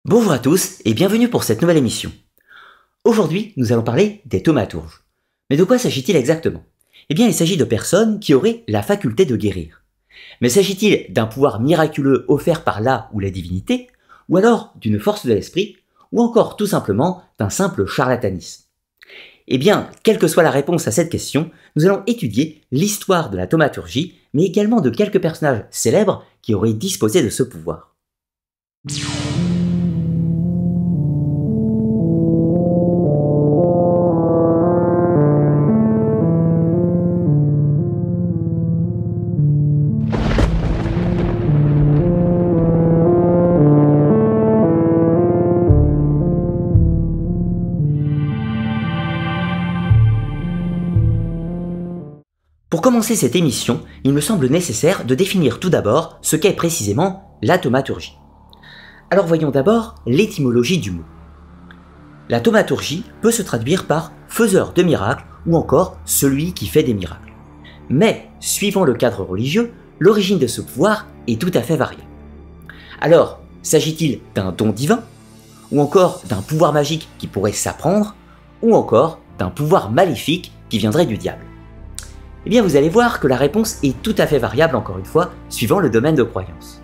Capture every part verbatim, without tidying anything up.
Bonjour à tous et bienvenue pour cette nouvelle émission. Aujourd'hui, nous allons parler des thaumaturges. Mais de quoi s'agit-il exactement? Eh bien, il s'agit de personnes qui auraient la faculté de guérir. Mais s'agit-il d'un pouvoir miraculeux offert par la ou la divinité, ou alors d'une force de l'esprit, ou encore tout simplement d'un simple charlatanisme? Eh bien, quelle que soit la réponse à cette question, nous allons étudier l'histoire de la thaumaturgie, mais également de quelques personnages célèbres qui auraient disposé de ce pouvoir. Pour commencer cette émission, il me semble nécessaire de définir tout d'abord ce qu'est précisément la thaumaturgie. Alors voyons d'abord l'étymologie du mot. La thaumaturgie peut se traduire par faiseur de miracles ou encore celui qui fait des miracles. Mais, suivant le cadre religieux, l'origine de ce pouvoir est tout à fait variée. Alors, s'agit-il d'un don divin, ou encore d'un pouvoir magique qui pourrait s'apprendre, ou encore d'un pouvoir maléfique qui viendrait du diable? Eh bien, vous allez voir que la réponse est tout à fait variable, encore une fois, suivant le domaine de croyance.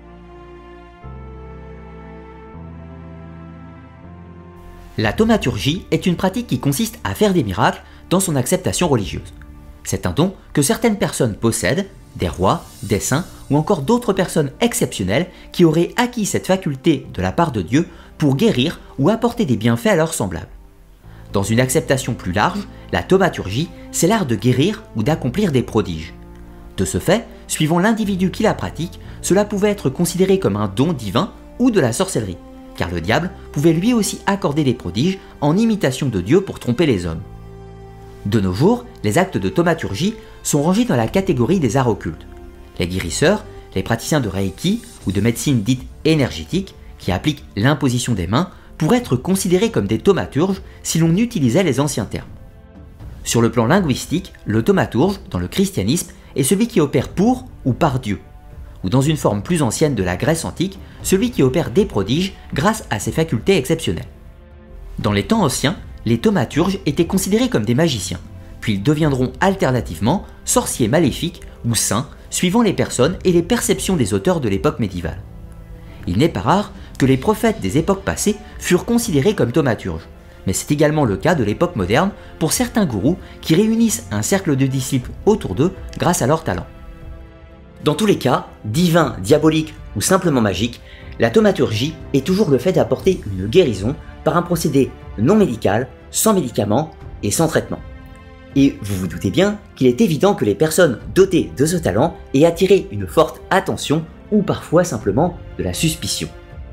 La thaumaturgie est une pratique qui consiste à faire des miracles dans son acceptation religieuse. C'est un don que certaines personnes possèdent, des rois, des saints ou encore d'autres personnes exceptionnelles qui auraient acquis cette faculté de la part de Dieu pour guérir ou apporter des bienfaits à leurs semblables. Dans une acceptation plus large, la thaumaturgie, c'est l'art de guérir ou d'accomplir des prodiges. De ce fait, suivant l'individu qui la pratique, cela pouvait être considéré comme un don divin ou de la sorcellerie, car le diable pouvait lui aussi accorder des prodiges en imitation de Dieu pour tromper les hommes. De nos jours, les actes de thaumaturgie sont rangés dans la catégorie des arts occultes. Les guérisseurs, les praticiens de Reiki ou de médecine dite énergétique, qui appliquent l'imposition des mains, pourraient être considérés comme des thaumaturges si l'on utilisait les anciens termes. Sur le plan linguistique, le thaumaturge, dans le christianisme, est celui qui opère pour ou par Dieu, ou dans une forme plus ancienne de la Grèce antique, celui qui opère des prodiges grâce à ses facultés exceptionnelles. Dans les temps anciens, les thaumaturges étaient considérés comme des magiciens, puis ils deviendront alternativement sorciers maléfiques ou saints, suivant les personnes et les perceptions des auteurs de l'époque médiévale. Il n'est pas rare que les prophètes des époques passées furent considérés comme thaumaturges, mais c'est également le cas de l'époque moderne pour certains gourous qui réunissent un cercle de disciples autour d'eux grâce à leur talent. Dans tous les cas, divin, diabolique ou simplement magique, la thaumaturgie est toujours le fait d'apporter une guérison par un procédé non médical, sans médicaments et sans traitement. Et vous vous doutez bien qu'il est évident que les personnes dotées de ce talent aient attiré une forte attention ou parfois simplement de la suspicion.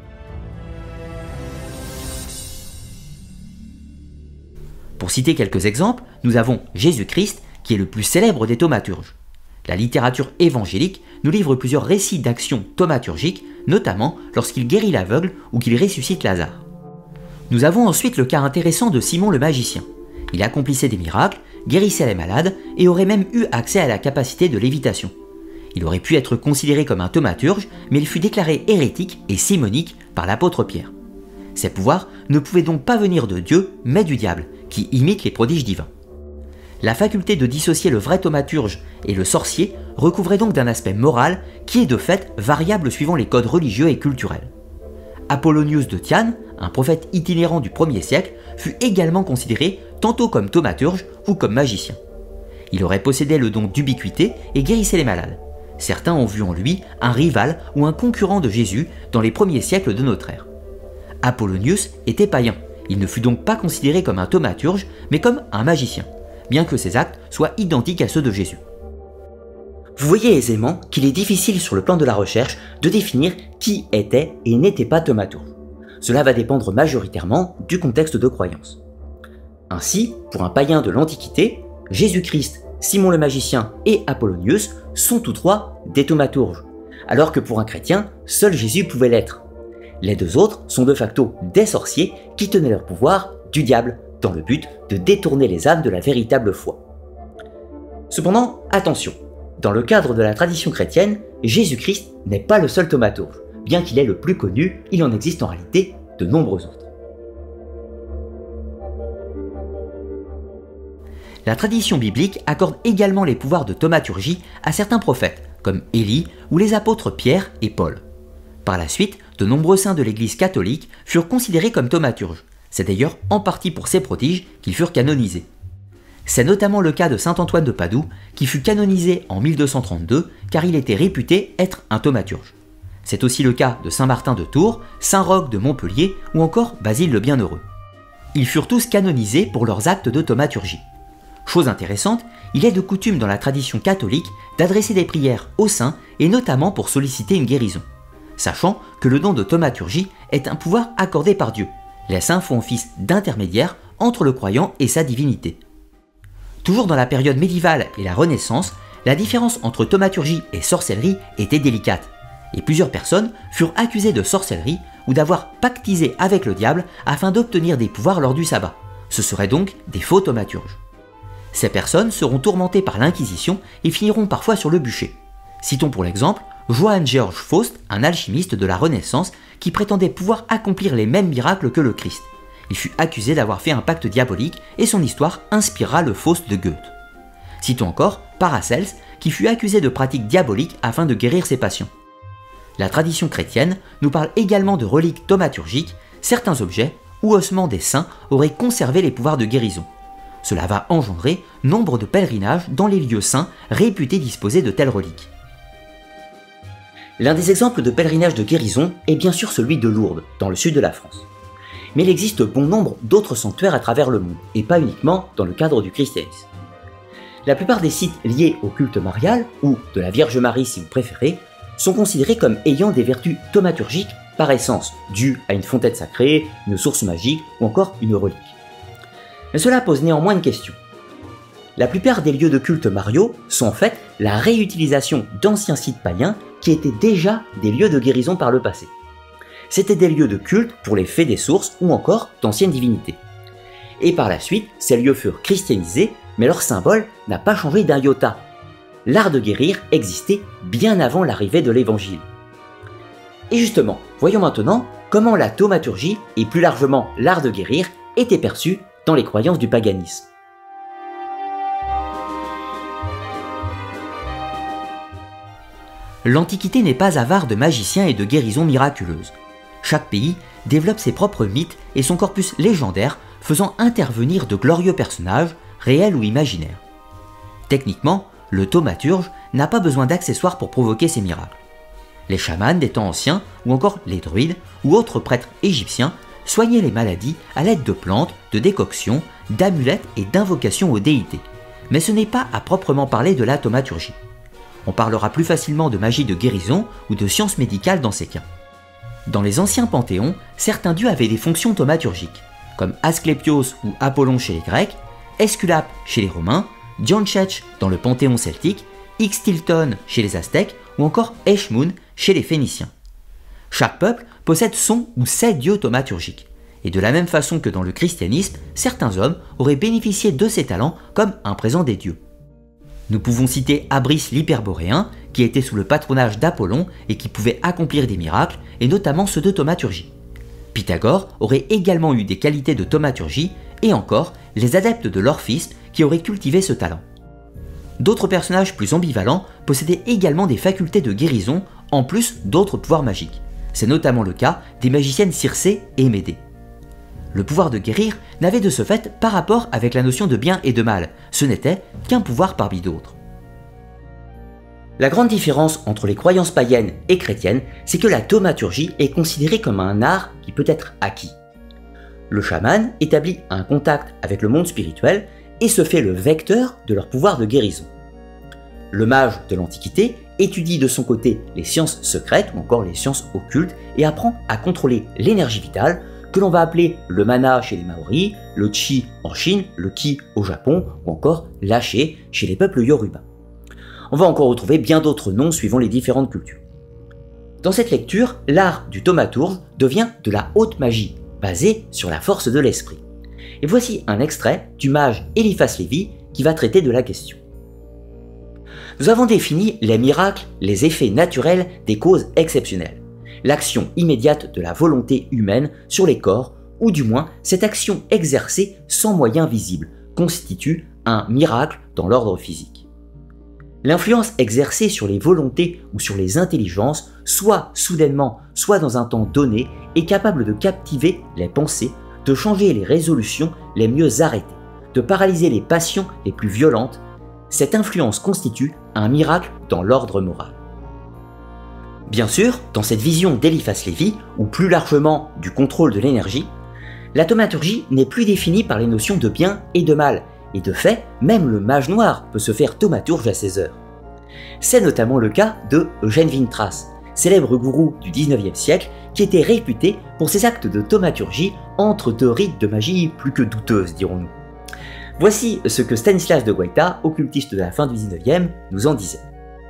Pour citer quelques exemples, nous avons Jésus-Christ qui est le plus célèbre des thaumaturges. La littérature évangélique nous livre plusieurs récits d'actions thaumaturgiques, notamment lorsqu'il guérit l'aveugle ou qu'il ressuscite Lazare. Nous avons ensuite le cas intéressant de Simon le magicien. Il accomplissait des miracles, guérissait les malades et aurait même eu accès à la capacité de lévitation. Il aurait pu être considéré comme un thaumaturge, mais il fut déclaré hérétique et simonique par l'apôtre Pierre. Ses pouvoirs ne pouvaient donc pas venir de Dieu, mais du diable, qui imite les prodiges divins. La faculté de dissocier le vrai thaumaturge et le sorcier recouvrait donc d'un aspect moral qui est de fait variable suivant les codes religieux et culturels. Apollonius de Tyane, un prophète itinérant du premier siècle, fut également considéré tantôt comme thaumaturge ou comme magicien. Il aurait possédé le don d'ubiquité et guérissait les malades. Certains ont vu en lui un rival ou un concurrent de Jésus dans les premiers siècles de notre ère. Apollonius était païen, il ne fut donc pas considéré comme un thaumaturge, mais comme un magicien, bien que ses actes soient identiques à ceux de Jésus. Vous voyez aisément qu'il est difficile sur le plan de la recherche de définir qui était et n'était pas thaumaturge. Cela va dépendre majoritairement du contexte de croyance. Ainsi, pour un païen de l'Antiquité, Jésus-Christ, Simon le magicien et Apollonius sont tous trois des thaumaturges, alors que pour un chrétien, seul Jésus pouvait l'être. Les deux autres sont de facto des sorciers qui tenaient leur pouvoir du diable, dans le but de détourner les âmes de la véritable foi. Cependant, attention, dans le cadre de la tradition chrétienne, Jésus-Christ n'est pas le seul thaumaturge. Bien qu'il est le plus connu, il en existe en réalité de nombreux autres. La tradition biblique accorde également les pouvoirs de thaumaturgie à certains prophètes, comme Élie ou les apôtres Pierre et Paul. Par la suite, de nombreux saints de l'Église catholique furent considérés comme thaumaturges. C'est d'ailleurs en partie pour ces prodiges qu'ils furent canonisés. C'est notamment le cas de saint Antoine de Padoue, qui fut canonisé en mille deux cent trente-deux car il était réputé être un thaumaturge. C'est aussi le cas de saint Martin de Tours, saint Roch de Montpellier ou encore Basile le Bienheureux. Ils furent tous canonisés pour leurs actes de thaumaturgie. Chose intéressante, il est de coutume dans la tradition catholique d'adresser des prières aux saints et notamment pour solliciter une guérison. Sachant que le don de thaumaturgie est un pouvoir accordé par Dieu. Les saints font office d'intermédiaire entre le croyant et sa divinité. Toujours dans la période médiévale et la Renaissance, la différence entre thaumaturgie et sorcellerie était délicate, et plusieurs personnes furent accusées de sorcellerie ou d'avoir pactisé avec le diable afin d'obtenir des pouvoirs lors du sabbat. Ce seraient donc des faux thaumaturges. Ces personnes seront tourmentées par l'Inquisition et finiront parfois sur le bûcher. Citons pour l'exemple Johann Georg Faust, un alchimiste de la Renaissance qui prétendait pouvoir accomplir les mêmes miracles que le Christ. Il fut accusé d'avoir fait un pacte diabolique et son histoire inspirera le Faust de Goethe. Citons encore Paracels qui fut accusé de pratiques diaboliques afin de guérir ses patients. La tradition chrétienne nous parle également de reliques thaumaturgiques, certains objets ou ossements des saints auraient conservé les pouvoirs de guérison. Cela va engendrer nombre de pèlerinages dans les lieux saints réputés disposer de telles reliques. L'un des exemples de pèlerinage de guérison est bien sûr celui de Lourdes, dans le sud de la France. Mais il existe bon nombre d'autres sanctuaires à travers le monde, et pas uniquement dans le cadre du christianisme. La plupart des sites liés au culte marial, ou de la Vierge Marie si vous préférez, sont considérés comme ayant des vertus thaumaturgiques par essence, dues à une fontaine sacrée, une source magique ou encore une relique. Mais cela pose néanmoins une question. La plupart des lieux de culte mariaux sont en fait la réutilisation d'anciens sites païens qui étaient déjà des lieux de guérison par le passé. C'étaient des lieux de culte pour les fées des sources ou encore d'anciennes divinités. Et par la suite, ces lieux furent christianisés, mais leur symbole n'a pas changé d'un iota. L'art de guérir existait bien avant l'arrivée de l'Évangile. Et justement, voyons maintenant comment la thaumaturgie, et plus largement l'art de guérir, était perçu dans les croyances du paganisme. L'Antiquité n'est pas avare de magiciens et de guérisons miraculeuses. Chaque pays développe ses propres mythes et son corpus légendaire faisant intervenir de glorieux personnages, réels ou imaginaires. Techniquement, le thaumaturge n'a pas besoin d'accessoires pour provoquer ses miracles. Les chamans des temps anciens, ou encore les druides ou autres prêtres égyptiens, soignaient les maladies à l'aide de plantes, de décoctions, d'amulettes et d'invocations aux déités. Mais ce n'est pas à proprement parler de la thaumaturgie. On parlera plus facilement de magie de guérison ou de science médicale dans ces cas. Dans les anciens panthéons, certains dieux avaient des fonctions thaumaturgiques, comme Asclépios ou Apollon chez les Grecs, Esculape chez les Romains, Dianchech dans le panthéon celtique, Ixtilton chez les Aztèques ou encore Eshmun chez les Phéniciens. Chaque peuple possède son ou ses dieux thaumaturgiques. Et de la même façon que dans le christianisme, certains hommes auraient bénéficié de ces talents comme un présent des dieux. Nous pouvons citer Abris l'Hyperboréen, qui était sous le patronage d'Apollon et qui pouvait accomplir des miracles, et notamment ceux de thaumaturgie. Pythagore aurait également eu des qualités de thaumaturgie, et encore les adeptes de l'orphisme qui auraient cultivé ce talent. D'autres personnages plus ambivalents possédaient également des facultés de guérison, en plus d'autres pouvoirs magiques. C'est notamment le cas des magiciennes Circé et Médée. Le pouvoir de guérir n'avait de ce fait pas rapport avec la notion de bien et de mal, ce n'était qu'un pouvoir parmi d'autres. La grande différence entre les croyances païennes et chrétiennes, c'est que la thaumaturgie est considérée comme un art qui peut être acquis. Le chaman établit un contact avec le monde spirituel et se fait le vecteur de leur pouvoir de guérison. Le mage de l'Antiquité étudie de son côté les sciences secrètes ou encore les sciences occultes et apprend à contrôler l'énergie vitale que l'on va appeler le mana chez les Maoris, le chi en Chine, le ki au Japon ou encore l'aché chez les peuples Yoruba. On va encore retrouver bien d'autres noms suivant les différentes cultures. Dans cette lecture, l'art du thaumaturge devient de la haute magie, basée sur la force de l'esprit. Et voici un extrait du mage Eliphas Lévi qui va traiter de la question. Nous avons défini les miracles, les effets naturels des causes exceptionnelles. l'action immédiate de la volonté humaine sur les corps, ou du moins cette action exercée sans moyen visible, constitue un miracle dans l'ordre physique. L'influence exercée sur les volontés ou sur les intelligences, soit soudainement, soit dans un temps donné, est capable de captiver les pensées, de changer les résolutions les mieux arrêtées, de paralyser les passions les plus violentes. Cette influence constitue un miracle dans l'ordre moral. Bien sûr, dans cette vision d'Eliphas Lévi, ou plus largement du contrôle de l'énergie, la thaumaturgie n'est plus définie par les notions de bien et de mal, et de fait, même le mage noir peut se faire thaumaturge à ses heures. C'est notamment le cas de Eugène Vintras, célèbre gourou du dix-neuvième siècle qui était réputé pour ses actes de thaumaturgie entre deux rites de magie plus que douteuses, dirons-nous. Voici ce que Stanislas de Guaita, occultiste de la fin du dix-neuvième, nous en disait.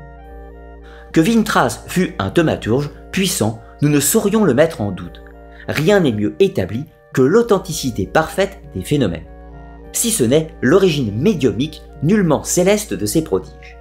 Que Vintras fût un thaumaturge puissant, nous ne saurions le mettre en doute. Rien n'est mieux établi que l'authenticité parfaite des phénomènes, si ce n'est l'origine médiumique nullement céleste de ces prodiges.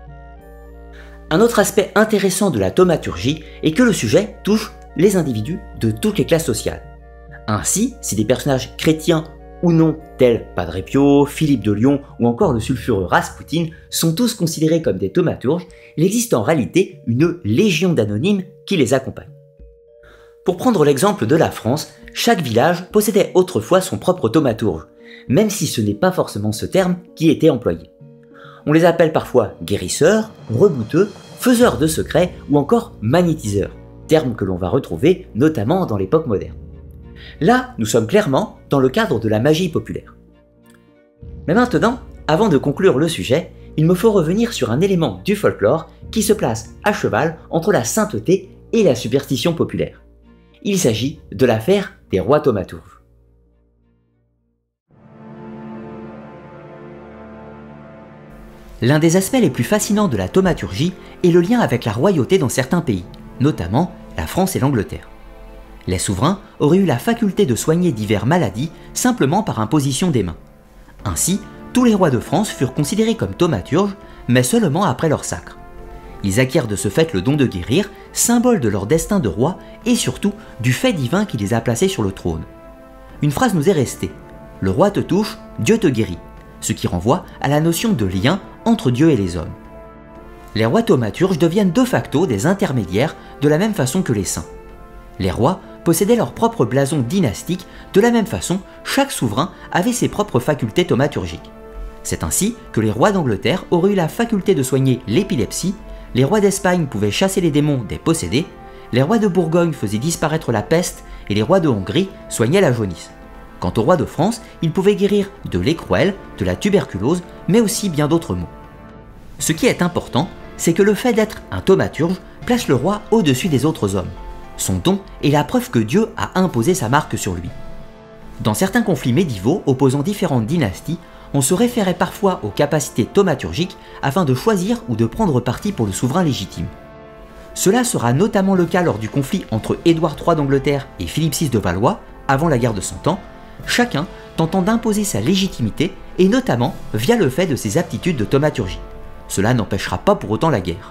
Un autre aspect intéressant de la thaumaturgie est que le sujet touche les individus de toutes les classes sociales. Ainsi, si des personnages chrétiens ou non, tels Padre Pio, Philippe de Lyon ou encore le sulfureux Raspoutine, sont tous considérés comme des thaumaturges, il existe en réalité une légion d'anonymes qui les accompagne. Pour prendre l'exemple de la France, chaque village possédait autrefois son propre thaumaturge, même si ce n'est pas forcément ce terme qui était employé. On les appelle parfois guérisseurs, rebouteux, faiseurs de secrets ou encore magnétiseurs, termes que l'on va retrouver notamment dans l'époque moderne. Là, nous sommes clairement dans le cadre de la magie populaire. Mais maintenant, avant de conclure le sujet, il me faut revenir sur un élément du folklore qui se place à cheval entre la sainteté et la superstition populaire. Il s'agit de l'affaire des rois thaumaturges. L'un des aspects les plus fascinants de la thaumaturgie est le lien avec la royauté dans certains pays, notamment la France et l'Angleterre. Les souverains auraient eu la faculté de soigner diverses maladies simplement par imposition des mains. Ainsi, tous les rois de France furent considérés comme thaumaturges, mais seulement après leur sacre. Ils acquièrent de ce fait le don de guérir, symbole de leur destin de roi et surtout du fait divin qui les a placés sur le trône. Une phrase nous est restée : « Le roi te touche, Dieu te guérit », ce qui renvoie à la notion de lien entre Dieu et les hommes. Les rois thaumaturges deviennent de facto des intermédiaires de la même façon que les saints. Les rois possédaient leur propre blason dynastique, de la même façon, chaque souverain avait ses propres facultés thaumaturgiques. C'est ainsi que les rois d'Angleterre auraient eu la faculté de soigner l'épilepsie, les rois d'Espagne pouvaient chasser les démons des possédés, les rois de Bourgogne faisaient disparaître la peste et les rois de Hongrie soignaient la jaunisse. Quant aux rois de France, ils pouvaient guérir de l'écrouelle, de la tuberculose, mais aussi bien d'autres maux. Ce qui est important, c'est que le fait d'être un thaumaturge place le roi au-dessus des autres hommes. Son don est la preuve que Dieu a imposé sa marque sur lui. Dans certains conflits médiévaux opposant différentes dynasties, on se référait parfois aux capacités thaumaturgiques afin de choisir ou de prendre parti pour le souverain légitime. Cela sera notamment le cas lors du conflit entre Édouard trois d'Angleterre et Philippe six de Valois, avant la guerre de Cent Ans, chacun tentant d'imposer sa légitimité et notamment via le fait de ses aptitudes de thaumaturgie. Cela n'empêchera pas pour autant la guerre.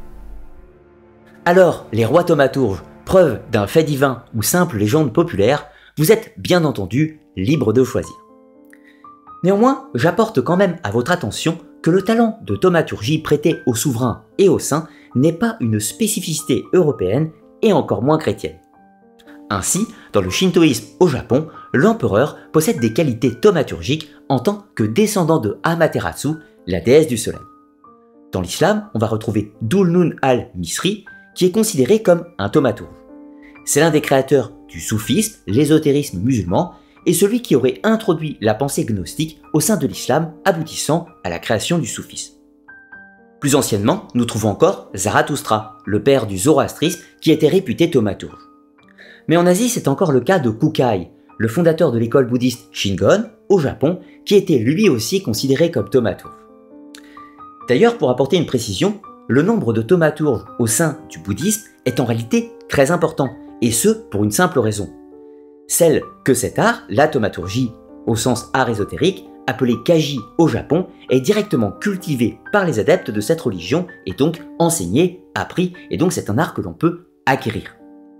Alors, les rois thaumaturges, preuve d'un fait divin ou simple légende populaire, vous êtes bien entendu libre de choisir. Néanmoins, j'apporte quand même à votre attention que le talent de thaumaturgie prêté aux souverains et aux saints n'est pas une spécificité européenne et encore moins chrétienne. Ainsi, dans le shintoïsme au Japon, l'empereur possède des qualités thaumaturgiques en tant que descendant de Amaterasu, la déesse du soleil. Dans l'islam, on va retrouver Dhul-Nun al-Misri, qui est considéré comme un thaumaturge. C'est l'un des créateurs du soufisme, l'ésotérisme musulman, et celui qui aurait introduit la pensée gnostique au sein de l'islam, aboutissant à la création du soufisme. Plus anciennement, nous trouvons encore Zarathustra, le père du zoroastrisme, qui était réputé thaumaturge. Mais en Asie, c'est encore le cas de Kukai, le fondateur de l'école bouddhiste Shingon, au Japon, qui était lui aussi considéré comme thaumaturge. D'ailleurs, pour apporter une précision, le nombre de thaumaturges au sein du bouddhisme est en réalité très important, et ce pour une simple raison. Celle que cet art, la thaumaturgie au sens art ésotérique, appelé Kaji au Japon, est directement cultivé par les adeptes de cette religion et donc enseigné, appris, et donc c'est un art que l'on peut acquérir.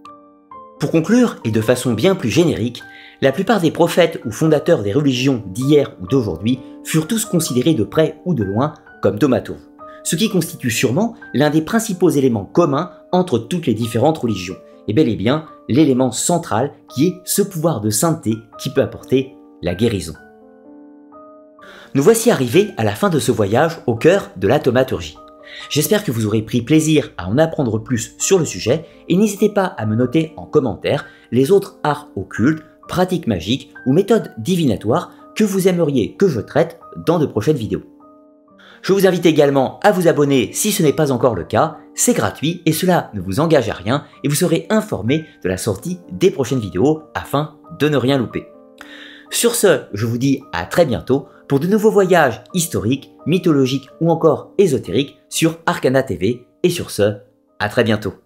Pour conclure, et de façon bien plus générique, la plupart des prophètes ou fondateurs des religions d'hier ou d'aujourd'hui furent tous considérés de près ou de loin comme thaumaturges, ce qui constitue sûrement l'un des principaux éléments communs entre toutes les différentes religions, et bel et bien l'élément central qui est ce pouvoir de sainteté qui peut apporter la guérison. Nous voici arrivés à la fin de ce voyage au cœur de la thaumaturgie. J'espère que vous aurez pris plaisir à en apprendre plus sur le sujet et n'hésitez pas à me noter en commentaire les autres arts occultes, pratiques magiques ou méthodes divinatoires que vous aimeriez que je traite dans de prochaines vidéos. Je vous invite également à vous abonner si ce n'est pas encore le cas, c'est gratuit et cela ne vous engage à rien et vous serez informé de la sortie des prochaines vidéos afin de ne rien louper. Sur ce, je vous dis à très bientôt pour de nouveaux voyages historiques, mythologiques ou encore ésotériques sur Arcana T V et sur ce, à très bientôt.